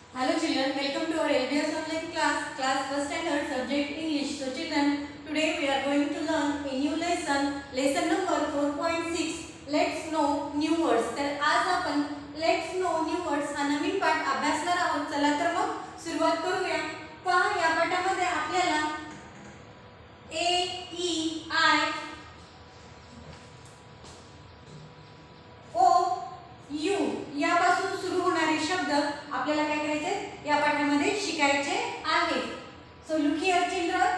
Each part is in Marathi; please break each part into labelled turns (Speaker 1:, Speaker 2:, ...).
Speaker 1: Hello children, welcome to our LBS online class first and third subject English. So children, today we are going to learn a new lesson number 4.6. Let's know new words. तर आज आपण let's know new words हा नवीन पाठ अभ्यासणार आहोत. चला तर मग सुरुवात करूया. पहा या पाठामध्ये आपल्याला A, E, I, O, U यापासून सुरू होणारे शब्द आपल्याला काय करायचे या पाठामध्ये शिकायचे आहेत. So look here children,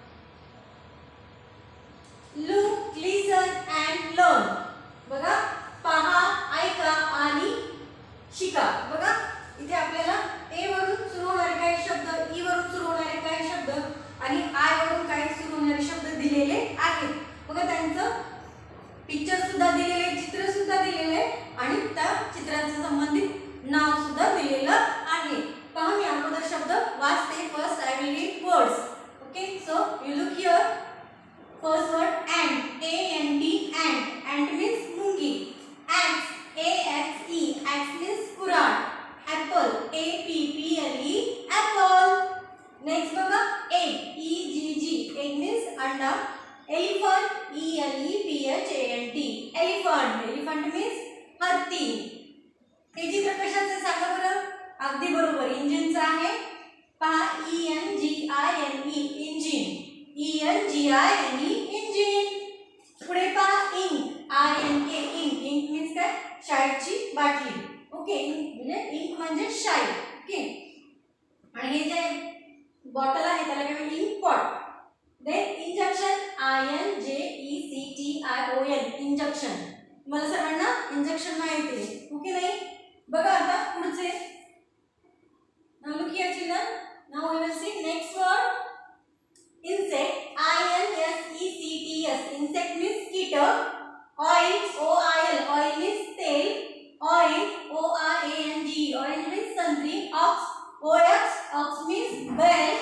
Speaker 1: look, listen and learn. बघा, पहा, ऐका आणि शिका. बघा इथे आपल्याला ए वरून सुरू होणारे काही शब्द, ई वरून सुरू होणारे काही शब्द आणि आय वरून काही सुरू होणारे शब्द दिलेले आहेत. बघा त्यांचं पिक्चर सुद्धा दिलेले, चित्र सुद्धा दिलेले आणि त्या चित्रांचं संबंधित नाव सुद्धा दिलेलं आहे. पहा मी अगोदर शब्द वाचते. First I will read words. Okay, so you look here. First word ant, A-N-T, ant. Ant means मुंगी. Axe, A-X-E, axe means कुऱ्हाड. Apple, A-P-P-L-E, apple. नेक्स्ट बघा egg, E-G-G, egg means अंडा. Elephant, E-L-E-P-H-A-N-T, elephant. Elephant means हत्ती. हे चित्र कशाचं सांगा बरं. अगदी बरोबर, इंजिनचं आहे. पहा E-N-G-I-N-E, इंजिन. E-N-G-I-N-E, engine. पुढे पहा Inc, I-N-K, Inc. Inc means काय, शाईची बाटली. ओके, म्हणजे इंक म्हणजे शाई. ओके, आणि हे जे बॉटल आहे त्याला काय म्हणतात, ink pot. Then injection, I-N-J-E-C-T-I-O-N, injection. मला सर्वांना इंजेक्शन माहिती आहे. ओके नाही. बघा आता पुढचे. Now look here children. Now we will see next word insect, I-N-S-E-C-T-S, insect means कीटक. oil, O-I-L, oil means तेल. orange, O-R-A-N-G, orange means संत्री. ox, O-X, ox means बैल.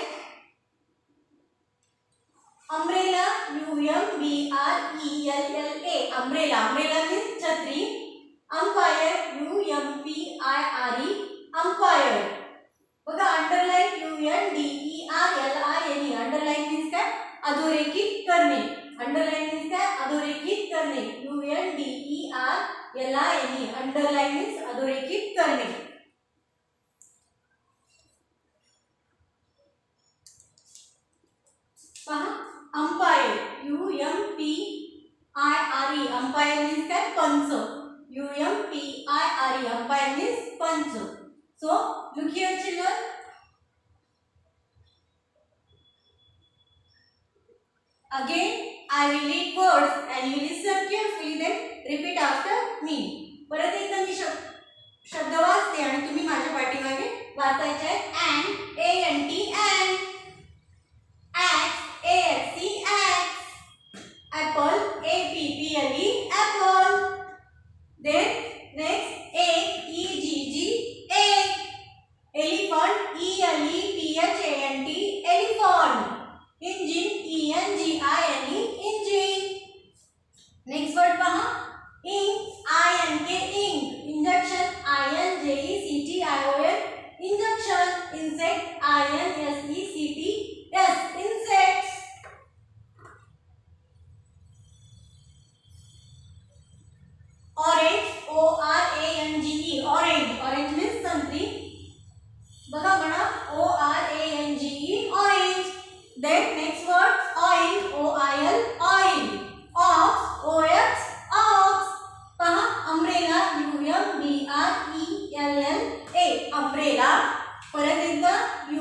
Speaker 1: umbrella, U-M-B-R-E-L-L-A, umbrella, umbrella means छत्री. umpire, U-M-P-I-R-E, umpire. बघा अंडरलाइन, U-N-D-E-R-L-I-N-E, अंडरलाइन मीन्स काय, अधोरेखित करणे. अंडरलाइन मीन्स काय, अधोरेखित करणे. U-N-D-E-R-L-I-N-E, अंडरलाइन मीन्स अधोरेखित करणे. पहा अंपायर, U-M-P-I-R-E, अंपायर मीन्स काय, पंच. U-M-P-I-R-E, अंपायर मीन्स पंच. So look here children. Again I will read words and you listen carefully, then repeat after me. परत एकदा मी शब्द वाचते आणि तुम्ही माझ्या पाठीमागे वाचायचे आहे. ant, A-N-T, ant. axe, A-X-E, axe. apple, A-P-P-L-E, apple. Then next egg, E-G-G, egg. elephant, E-L-E-P-H-A-N-T, elephant. engine, E-N-G-I-N-E, engine. next word पहा ink, I-N-K, ink. injection, I-N-J-E-C-T-I-O-N, injection. insect, I-N-S-E-C-T-S, insects. orange, O-R-A-N-G-E, orange. orange means संत्री. बघा म्हणा O-R-A-N-G-E, orange. Then next word oil, O-I-L, oil. ox, O-X, ox. पहा umbrella, U-M-B-R-E-L-L-A, umbrella. परत एकदा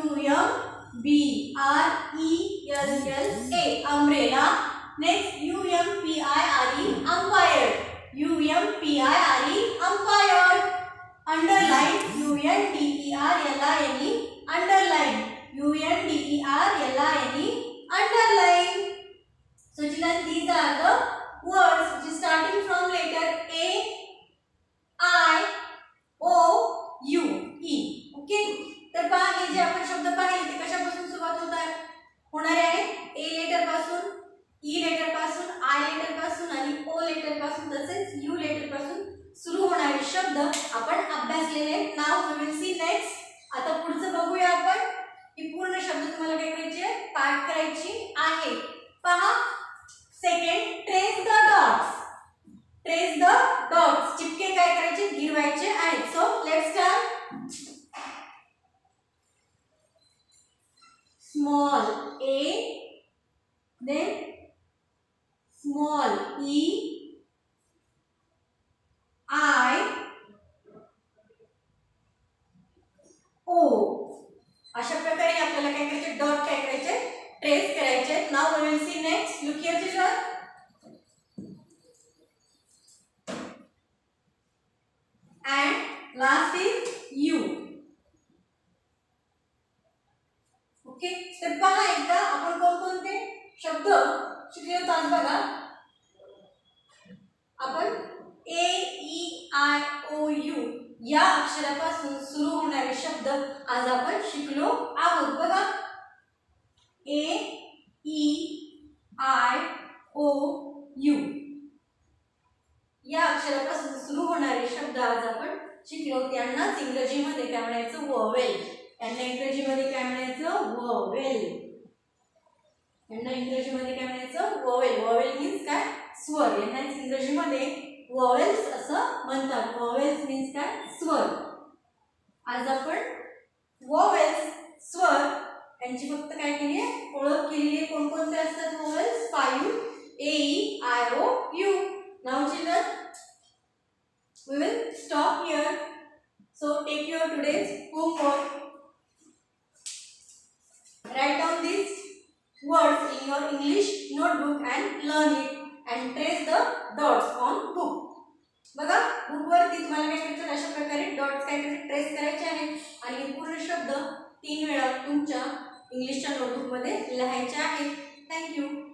Speaker 1: U-M-B-R-E-L-L-A, umbrella. next U-M-P-I-R-E, umpire. U-M-P-I-R-E, umpire. underline, U-N-D-E-R-L-I-N-E, underline. U-N-D-E-R-L-I-N-E, underline. So children, these are the words which is starting from letter A, I, O, U, E. Okay. तर पहा हे जे आपण शब्द पाहिले ते कशापासून सुरुवात होणारे आहेत. A लेटर पासून, E लेटर पासून, I लेटर पासून आणि O लेटर पासून तसेच U लेटर पासून सुरू होणारे शब्द आपण अभ्यासलेले. Now we will see next आता पुढचं बघूया आपण. ही पूर्ण शब्द तुम्हाला काय करायचे, पाठ करायची आहे. पहा second, trace the dots. Trace the dots, चिपके काय करायचे, गिरवायचे आहेत. So let's start. Small a, then small e, I, o. अशा प्रकारे आपल्याला काय करायचे, डॉट काय करायचे, ट्रेस करायचे. Now we will see next. Look here children. And last is u. Okay, तर पहा एकदा आपण कोणकोणते शब्द शिकले होतो आज बघा. आपण A, E, I, O, U या अक्षरापासून सुरू होणारे शब्द आज आपण शिकलो आहोत. बघा A, E, I, O, U या अक्षरापासून सुरू होणारे शब्द आज आपण शिकलो. त्यांनाच इंग्रजीमध्ये काय म्हणायचं, व्हॉवेल. यांना इंग्रजीमध्ये काय म्हणायचं, व्हॉवेल. यांना इंग्रजीमध्ये काय म्हणायचं, व्हॉवेल. व्हॉवेल मीन्स काय, स्वर. यांना इंग्रजीमध्ये व्हॉवेल्स असं म्हणतात. व्हॉवेल्स मीन्स काय, स्वर. आज आपण व्हॉवेल्स, स्वर यांची फक्त काय केली आहे, ओळख केलेली आहे. कोणकोणते असतात vowels, 5, A, E, I, O, U. Now children, we will stop here. So take your today's homework. Write down these words in your English notebook and learn it and trace the dots on book. बघा बुक वरती तुम्हाला काय करायचं, अशा प्रकारे डॉट्स काय करायचे, ट्रेस करायचे आहेत आणि पूर्ण शब्द 3 वेळा तुमच्या इंग्लिशच्या नोटबुक मध्ये लिहायचे आहेत. Thank you.